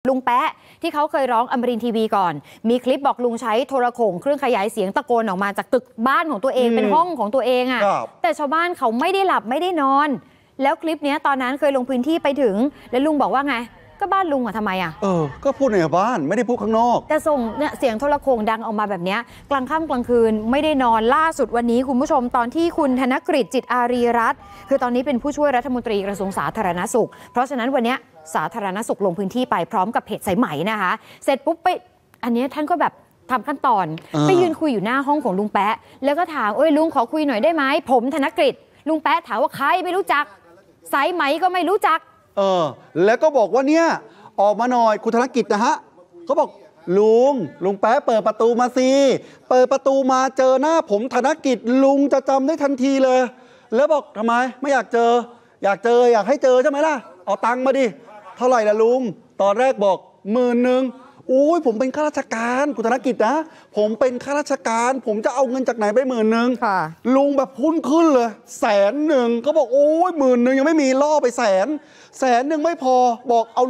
ลุงแป๊ะที่เขาเคยร้องอมรินทร์ทีวีก่อนมีคลิปบอกลุงใช้โทรโข่งเครื่องขยายเสียงตะโกนออกมาจากตึกบ้านของตัวเองเป็นห้องของตัวเองอะแต่ชาวบ้านเขาไม่ได้หลับไม่ได้นอนแล้วคลิปนี้ตอนนั้นเคยลงพื้นที่ไปถึงแล้วลุงบอกว่าไงก็บ้านลุงอะทำไมอะก็พูดในบ้านไม่ได้พูดข้างนอกแต่ส่งเนี่ยเสียงโทรโข่งดังออกมาแบบนี้กลางค่ำกลางคืนไม่ได้นอนล่าสุดวันนี้คุณผู้ชมตอนที่คุณธนกฤษจิตอารีรัตน์คือตอนนี้เป็นผู้ช่วยรัฐมนตรีกระทรวงสาธารณสุขเพราะฉะนั้นวันนี้สาธารณสุขลงพื้นที่ไปพร้อมกับเพจสายไหมนะคะเสร็จปุ๊บไปอันนี้ท่านก็แบบทำขั้นตอนไปยืนคุยอยู่หน้าห้องของลุงแป๊ะแล้วก็ถามลุงขอคุยหน่อยได้ไหมผมธนกฤษลุงแป๊ะถามว่าใครไม่รู้จักสายไหมก็ไม่รู้จักแล้วก็บอกว่าเนี่ยออกมาหน่อยคุณธนกิจนะฮะเขาบอกลุงแป๊ะเปิดประตูมาสิเปิดประตูมาเจอหน้าผมธนกิจลุงจะจำได้ทันทีเลยแล้วบอกทำไมไม่อยากเจออยากให้เจอใช่ไหมล่ะเอาตังค์มาดิเท่าไหร่ล่ะลุงตอนแรกบอก10,000อุ้ยผมเป็นข้าราชการคุณธนกิจนะผมเป็นข้าราชการผมจะเอาเงินจากไหนไป10,000ลุงแบบพุ่นขึ้นเลย100,000เขาบอกโอ้ย10,000ยังไม่มีล่อไป100,000ไม่พอบอกเอา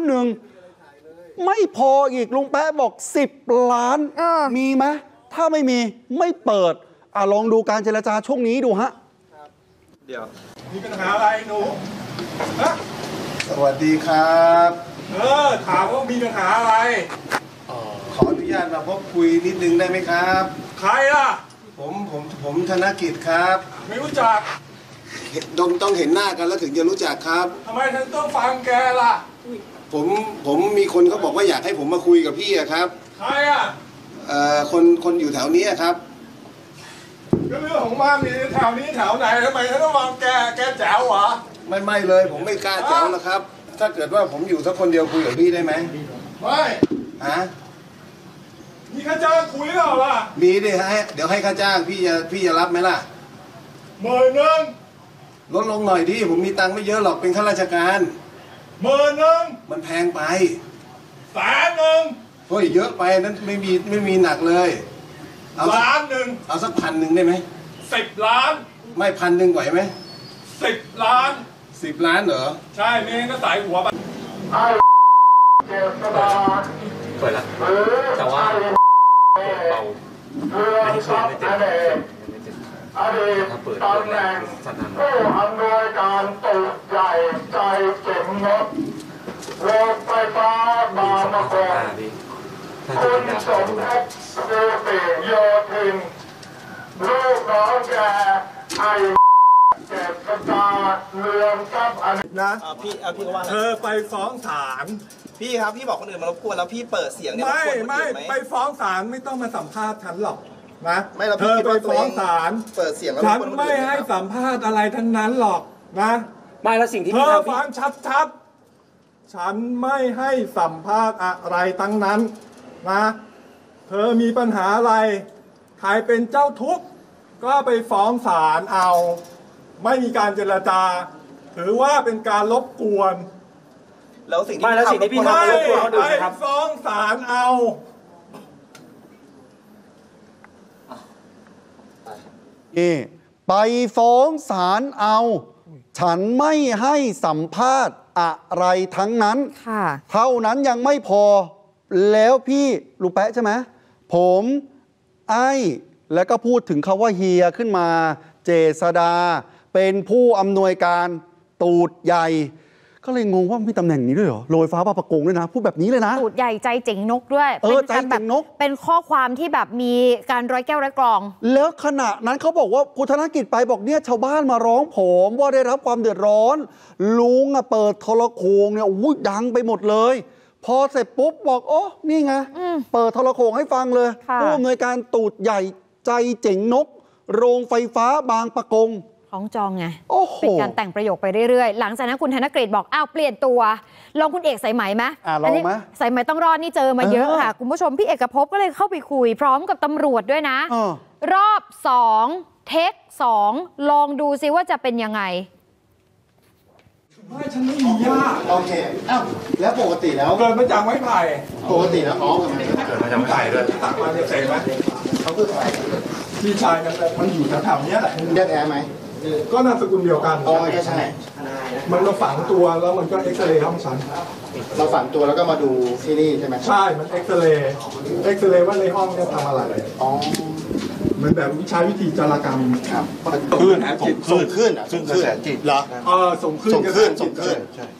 1,000,000ไม่พออีกลุงแป๊ะบอก10 ล้านมีไหมถ้าไม่มีไม่เปิดลองดูการเจรจาช่วงนี้ดูฮะเดี๋ยวมีปัญหาอะไรหนูสวัสดีครับถามว่ามีปัญหาอะไรขออนุญาตมาพบคุยนิดนึงได้ไหมครับใครล่ะผมธนกิจครับไม่รู้จักต้องเห็นหน้ากันแล้วถึงจะรู้จักครับทำไมฉันต้องฟังแกล่ะผมมีคนเขาบอกว่าอยากให้ผมมาคุยกับพี่ครับใครอ่ะคนอยู่แถวนี้ครับก็เรื่องของมันมีแถวนี้แถวไหนทำไมฉันต้องฟังแกแจ๋วเหรอไม่เลยผมไม่กล้าแจ๋วแล้วครับถ้าเกิดว่าผมอยู่สักคนเดียวคุยกับพี่ได้ไหมไม่มีค่าจ้างคุยหรือเปล่าล่ะมีดิเดี๋ยวให้ค่าจ้างพี่จะรับไหมล่ะ 10,000 ลดลงหน่อยดิผมมีตังค์ไม่เยอะหรอกเป็นข้าราชการ 10,000 มันแพงไป 100,000 เฮ้ยเยอะไปนั้นไม่มีหนักเลยเอา1,000,000 เอาสัก1,000ได้ไหม 10 ล้านไม่1,000ไหวไหม 10 ล้าน 10 ล้านเหรอใช่เมย์ก็สายหัวไปเปิดแล้วแต่ว่าเบาไม่ได้เคยไม่เต็มถ้าเปิดแรงสั่นนั้นผู้อำนวยการตึกใหญ่ใจเจ๋งงดโรงไฟฟ้าบางมะกอกคุณสมภพสุติโยธินลูกน้องแกไอเจ็บกระตาเรืองทรัพย์อันนะพี่ก็ว่าเธอไปฟ้องศาลพี่ครับพี่บอกคนอื่นมารบกวนแล้วพี่เปิดเสียงเนี่ยไม่ไปฟ้องศาลไม่ต้องมาสัมภาษณ์ฉันหรอกนะไม่เราเธอไปฟ้องศาลเปิดเสียงแล้วฉันไม่ให้สัมภาษณ์อะไรทั้งนั้นหรอกนะไม่แล้วสิ่งที่เธอฟังชัดฉันไม่ให้สัมภาษณ์อะไรทั้งนั้นนะเธอมีปัญหาอะไรใครเป็นเจ้าทุกข์ก็ไปฟ้องศาลเอาไม่มีการเจรจาถือว่าเป็นการรบกวนแล้วสิ่งที่พี่ทำไปฟ้องศาลเอาไปฟ้องศาลเอาฉันไม่ให้สัมภาษณ์อะไรทั้งนั้นเท่านั้นยังไม่พอแล้วพี่ลุงแป๊ะใช่ไหมผมแล้วก็พูดถึงคาว่าเฮียขึ้นมาเจษดาเป็นผู้อำนวยการตูดใหญ่ก็เลยงงว่ามีตำแหน่งนี้ด้วยเหรอโรยฟ้าประกงด้วยนะพูดแบบนี้เลยนะตูดใหญ่ใจเจ๋งนกด้วยใจเจ๋งนกเป็นข้อความที่แบบมีการร้อยแก้วร้อยกรองแล้วขณะนั้นเขาบอกว่าคุณธนกิจไปบอกเนี่ยชาวบ้านมาร้องผมว่าได้รับความเดือดร้อนลุงเปิดโทรโข่งเนี่ยดังไปหมดเลยพอเสร็จปุ๊บบอกโอ้นี่ไงเปิดโทรโข่งให้ฟังเลยผู้อำนวยการตูดใหญ่ใจเจ๋งนกโรงไฟฟ้าบางปะกงของจองไงเป็นการแต่งประโยคไปเรื่อยๆหลังจากนั้นคุณธนกฤษบอกเปลี่ยนตัวลองคุณเอกสายไหมไหมลองไหมสายไหมต้องรอดนี่เจอมาเยอะค่ะคุณผู้ชมพี่เอกภพก็เลยเข้าไปคุยพร้อมกับตำรวจด้วยนะรอบ2เทค2ลองดูซิว่าจะเป็นยังไงไม่ฉันไม่มีญาติโอเคแล้วปกติแล้วเกิดมาจากไม้ไผ่ปกติแล้วเกิดมาจากไม้ไผ่ด้วยตักมาจะเสร็จไหมเขาคือใครพี่ชายกันมันอยู่แถวๆนี้แหละแยกแท้ไหมก็นามสกุลเดียวกันอ๋อใช่มันมาฝังตัวแล้วมันก็เอ็กซเรย์ห้องฉันเราฝังตัวแล้วก็มาดูที่นี่ใช่ไหมใช่ มันเอ็กซเรย์ว่าในห้องเนี่ยทำอะไรอ๋อมันแบบใช้วิธีจารกรรมครับคลื่นส่งขึ้นอ่ะส่งขึ้นจิตเหรอส่งคลื่นส่งขึ้นส่งขึ้น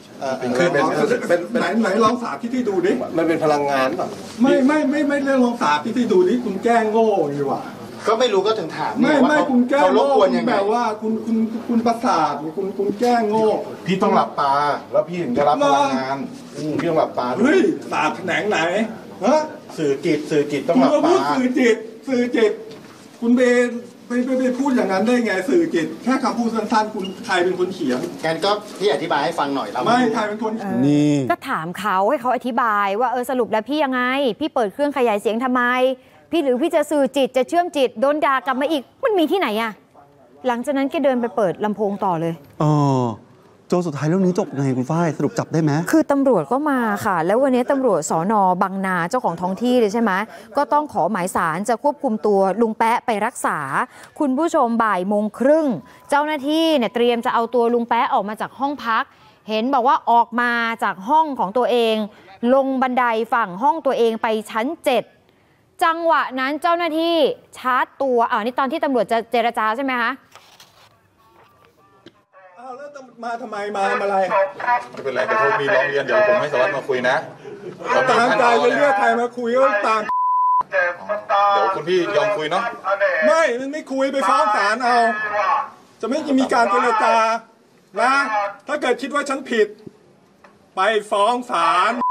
ไหนลองสาธิตที่ดูดิมันเป็นพลังงานป่ะไม่เรื่องลองสาธิตที่ดูดิคุณแกล้งโง่ดีกว่าก็ไม่รู้ก็ถึงถามไม่คุณแกล้งเขารบโง่กวนยังไงแบบว่าคุณประสาทคุณแกล้งโง่พี่ต้องหลับตาแล้วพี่ถึงจะรับพลังงานพี่ต้องหลับตาเฮ้ยศาสตร์แขนงไหนฮะสื่อจิตต้องคุหณลับมาพูตาดสื่อจิตคุณไปพูดอย่างนั้นได้ไงสื่อจิตแค่คำพูดสั้นๆคุณใครเป็นคนเขียนงั้นก็พี่อธิบายให้ฟังหน่อยแล้วไม่ใครเป็นคนนี่ก็ถามเขาให้เขาอธิบายว่าสรุปแล้วพี่ยังไง พี่เปิดเครื่องขยายเสียงทำไม พี่หรือพี่จะสื่อจิตจะเชื่อมจิตโดนด่ากลับมาอีกมันมีที่ไหนอะหลังจากนั้นแกเดินไปเปิดลำโพงต่อเลยจนสุดท้ายเรื่องนี้จบไงคุณฝ้ายสรุปจับได้ไหมคือตำรวจก็มาค่ะแล้ววันนี้ตำรวจสน.บางนาเจ้าของท้องที่เลยใช่ไหมก็ต้องขอหมายศาลจะควบคุมตัวลุงแป๊ะไปรักษาคุณผู้ชมบ่ายโมงครึ่งเจ้าหน้าที่เนี่ยเตรียมจะเอาตัวลุงแป๊ะออกมาจากห้องพักเห็นบอกว่าออกมาจากห้องของตัวเองลงบันไดฝั่งห้องตัวเองไปชั้น7จังหวะนั้นเจ้าหน้าที่ชาร์จตัวนี่ตอนที่ตำรวจจะเจรจาใช่ไหมคะแล้วมาทำไมมาอะไรไม่เป็นไรแต่เขามีร้องเรียนเดี๋ยวผมให้สารวัตรมาคุยนะตามใจจะเรียกใครมาคุยก็ตามเดี๋ยวคุณพี่ยอมคุยเนาะมันไม่คุยไปฟ้องศาลเอาจะไม่มีการเจรจานะถ้าเกิดคิดว่าฉันผิดไปฟ้องศาล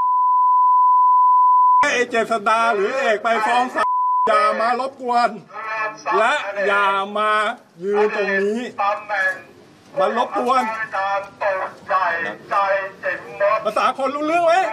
เจษฎาหรือเอกไปฟ้องศาลอย่ามารบกวนและอย่ามายืนตรงนี้มันรบกวนภาษาคนรู้เรื่องไหม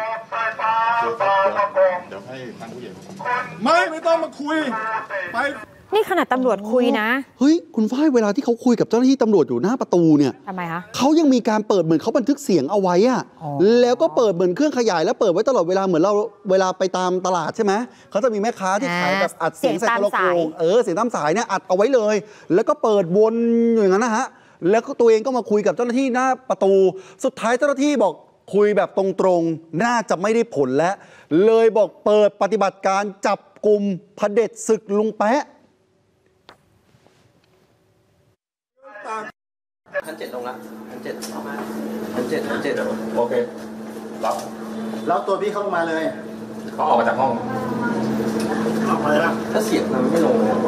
เดี๋ยวให้ทางผู้ใหญ่ไม่ต้องมาคุยไปนี่ขนาดตำรวจคุยนะเฮ้ยคุณฝ้ายเวลาที่เขาคุยกับเจ้าหน้าที่ตำรวจอยู่หน้าประตูเนี่ยทำไมคะเขายังมีการเปิดเหมือนเขาบันทึกเสียงเอาไว้อะแล้วก็เปิดเหมือนเครื่องขยายแล้วเปิดไว้ตลอดเวลาเหมือนเราเวลาไปตามตลาดใช่ไหมเขาจะมีแม่ค้าที่ขายแบบอัดเสียงใส่โทรโขงเสียงตามสายเนี่ยอัดเอาไว้เลยแล้วก็เปิดวนอย่างนั้นนะฮะแล้วก็ตัวเองก็มาคุยกับเจ้าหน้าที่หน้าประตูสุดท้ายเจ้าหน้าที่บอกคุยแบบตรงๆน่าจะไม่ได้ผลแล้วเลยบอกเปิดปฏิบัติการจับกลุ่มเผด็จศึกลุงแป๊ะชั้น7ลงละชั้น7เอามาชั้น7 โอเครับแล้วตัวพี่เข้ามาเลยเขาออกมาจากห้องออกมาเลยป่ะถ้าเสียงมันไม่ลงเลย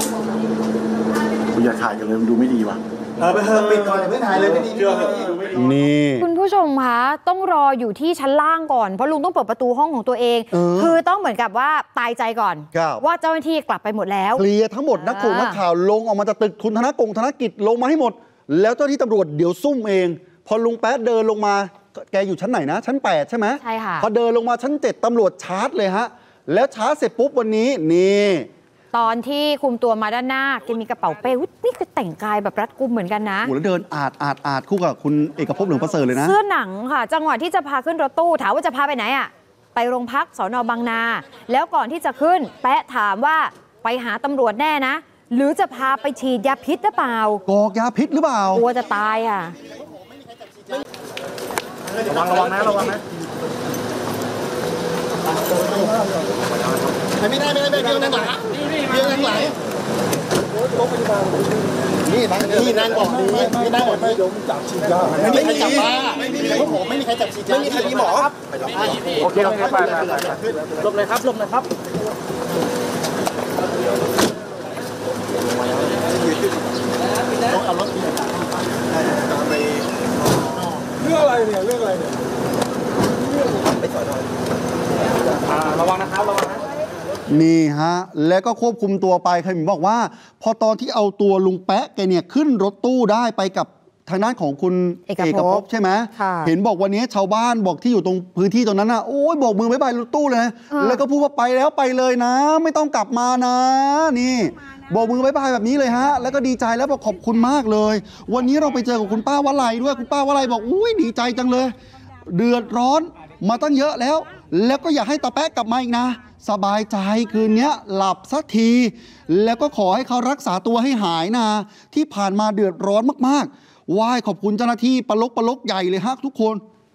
คุณอย่าถ่ายกันเลยมันดูไม่ดีว่ะไปเถอะปิดก่อนอย่าเพิ่งถ่ายเลยไม่ดีนี่คุณผู้ชมคะต้องรออยู่ที่ชั้นล่างก่อนเพราะลุงต้องเปิดประตูห้องของตัวเองคือต้องเหมือนกับว่าตายใจก่อนว่าเจ้าหน้าที่กลับไปหมดแล้วเคลียร์ทั้งหมดนักข่าวลงออกมาจากตึกคุณธนกิจลงมาให้หมดแล้วเจ้าหน้าที่ตำรวจเดี๋ยวซุ่มเองพอลุงแป๊ะเดินลงมาแกอยู่ชั้นไหนนะชั้น8ใช่ไหมใช่ค่ะพอเดินลงมาชั้น7ตำรวจชาร์จเลยฮะแล้วชาร์จเสร็จปุ๊บวันนี้นี่ตอนที่คุมตัวมาด้านหน้าแกมีกระเป๋าเป้นี่คือแต่งกายแบบรัดกุมเหมือนกันนะแล้วเดินอาดคู่กับคุณเอกภพเหลืองประเสริฐเลยนะเสื้อหนังค่ะจังหวะที่จะพาขึ้นรถตู้ถามว่าจะพาไปไหนอ่ะไปโรงพักสน.บางนาแล้วก่อนที่จะขึ้นแป๊ะถามว่าไปหาตำรวจแน่นะหรือจะพาไปฉีดยาพิษหรือเปล่ากอกยาพิษหรือเปล่ากลัวจะตายอ่ะระวังนะไม่ได้เบี้ยวนั่งหลังนี่นั่งก่อนนี่นั่งก่อนเดี๋ยวจับฉีดยาไม่มีใครจับบ้าไม่มีใครจับฉีดยาไม่มีใครมีหมอโอเคไปหลบเลยครับต้องเอารถเรื่องอะไรเนี่ยไปต่อหน่อยระวังนะครับนี่ฮะแล้วก็ควบคุมตัวไปใครบอกว่าพอตอนที่เอาตัวลุงแป๊ะแกเนี่ยขึ้นรถตู้ได้ไปกับทางด้านของคุณเอกภพใช่ไหมเห็นบอกวันนี้ชาวบ้านบอกที่อยู่ตรงพื้นที่ตรงนั้นนะโอ้ยบอกมือบ๊ายบายรถตู้เลยแล้วก็พูดว่าไปแล้วไปเลยนะไม่ต้องกลับมานะนี่บอกมือบ๊ายบายแบบนี้เลยฮะแล้วก็ดีใจแล้วบอกขอบคุณมากเลยวันนี้เราไปเจอกับคุณป้าวลัยด้วยคุณป้าวลัยบอกอุ้ยดีใจจังเลยเดือดร้อนมาตั้งเยอะแล้วก็อยากให้ตาแป๊ะกลับมาอีกนะสบายใจคืนนี้หลับสักทีแล้วก็ขอให้เขารักษาตัวให้หายนะที่ผ่านมาเดือดร้อนมากไหว้ขอบคุณเจ้าหน้าที่ปลกใหญ่เลยฮะทุกคน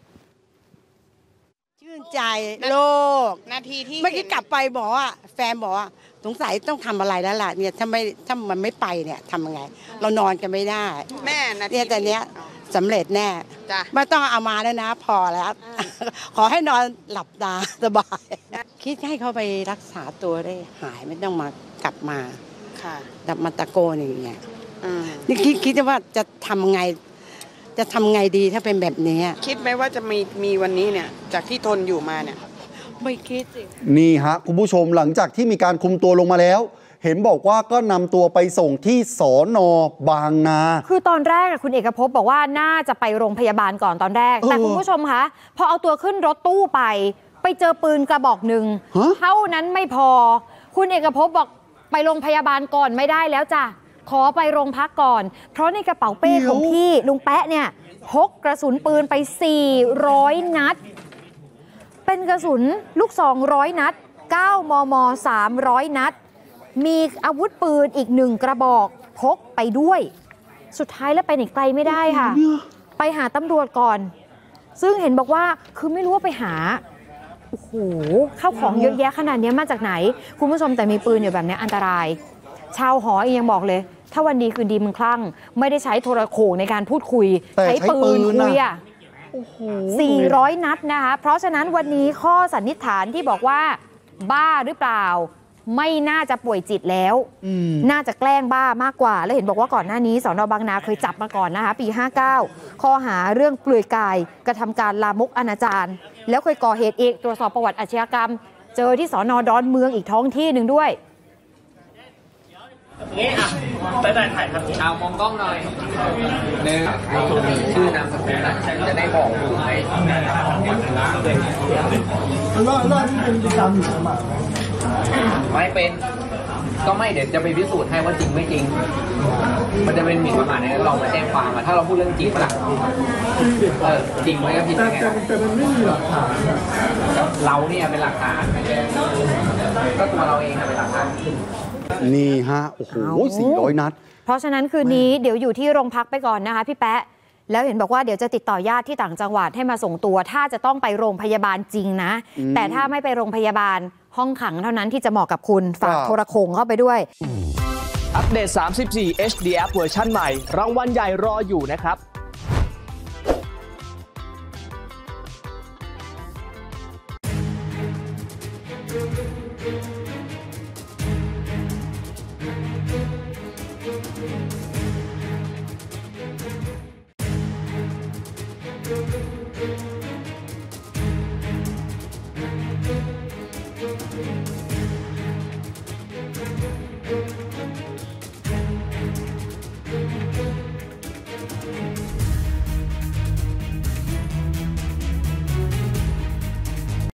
ชื่นใจโลกนาทีที่เมื่อกี้กลับไปบอกว่าแฟนบอกว่าสงสัยต้องทำอะไรแล้วล่ะเนี่ยถ้ามันไม่ไปเนี่ยทำยังไงเรานอนกันไม่ได้แม่เนี่ยแต่เนี้ยสำเร็จแน่ไม่ต้องเอามาแล้วนะพอแล้วขอให้นอนหลับตาสบายคิดให้เขาไปรักษาตัวได้หายไม่ต้องมากลับมาดับมาตะโกนอย่างเงี้ยนี่คิดว่าจะทำไงดีถ้าเป็นแบบนี้คิดไหมว่าจะมีวันนี้เนี่ยจากที่ทนอยู่มาเนี่ยไม่คิดสินี่ฮะคุณผู้ชมหลังจากที่มีการคุมตัวลงมาแล้วเห็นบอกว่าก็นำตัวไปส่งที่สน.บางนาคือตอนแรกคุณเอกภพบอกว่าน่าจะไปโรงพยาบาลก่อนตอนแรกแต่คุณผู้ชมคะพอเอาตัวขึ้นรถตู้ไปเจอปืนกระบอกหนึ่งเท่านั้นไม่พอคุณเอกภพบอกไปโรงพยาบาลก่อนไม่ได้แล้วจ้ะขอไปโรงพักก่อนเพราะในกระเป๋าเป้ของพี่ลุงแป๊ะเนี่ยพกกระสุนปืนไป400 นัดเป็นกระสุนลูกซอง100 นัด9 มม. 300 นัดมีอาวุธปืนอีก1 กระบอกพกไปด้วยสุดท้ายแล้วไปไหนไกลไม่ได้ค่ะไปหาตำรวจก่อนซึ่งเห็นบอกว่าคือไม่รู้ว่าไปหาโอ้โหข้าวของเยอะแยะขนาดนี้มาจากไหนคุณผู้ชมแต่มีปืนอยู่แบบนี้อันตรายชาวหอเองยังบอกเลยถ้าวันดีคืนดีมึงคลั่งไม่ได้ใช้โทรโข่งในการพูดคุยใช้ปืนคุย400 นัดนะคะเพราะฉะนั้นวันนี้ข้อสันนิษฐานที่บอกว่าบ้าหรือเปล่าไม่น่าจะป่วยจิตแล้วน่าจะแกล้งบ้ามากกว่าแล้วเห็นบอกว่าก่อนหน้านี้สน.บางนาเคยจับมาก่อนนะคะปี59ข้อหาเรื่องเปลือยกายกระทำการลามกอนาจารแล้วเคยก่อเหตุอีกตรวจสอบประวัติอาชญากรรมเจอที่สน.ดอนเมืองอีกท้องที่หนึ่งด้วยนี่อ่ะไปถ่ายครับเอามองกล้องหน่อยหนึ่งชื่อนามสกุลนะจะได้บอกถูกไหมรอบที่เป็นประจำอยู่ไหมไม่เป็นก็ไม่เดี๋ยวจะไปพิสูจน์ให้ว่าจริงไม่จริงมันจะเป็นหมิ่นประมาทเนี่ยเรามาแจ้งความถ้าเราพูดเรื่องจริงหลักจริงไหมก็ผิดไงแต่มันไม่มีหลักฐานเราเนี่ยเป็นหลักฐานก็ตัวเราเองเป็นหลักฐานนี่ฮะโอ้โห400 นัดเพราะฉะนั้นคืนนี้เดี๋ยวอยู่ที่โรงพักไปก่อนนะคะพี่แป๊ะแล้วเห็นบอกว่าเดี๋ยวจะติดต่อญาติที่ต่างจังหวัดให้มาส่งตัวถ้าจะต้องไปโรงพยาบาลจริงนะแต่ถ้าไม่ไปโรงพยาบาลห้องขังเท่านั้นที่จะเหมาะกับคุณฝากโทรโข่งเข้าไปด้วยอัปเดต34 HD App เวอร์ชันใหม่รางวัลใหญ่รออยู่นะครับ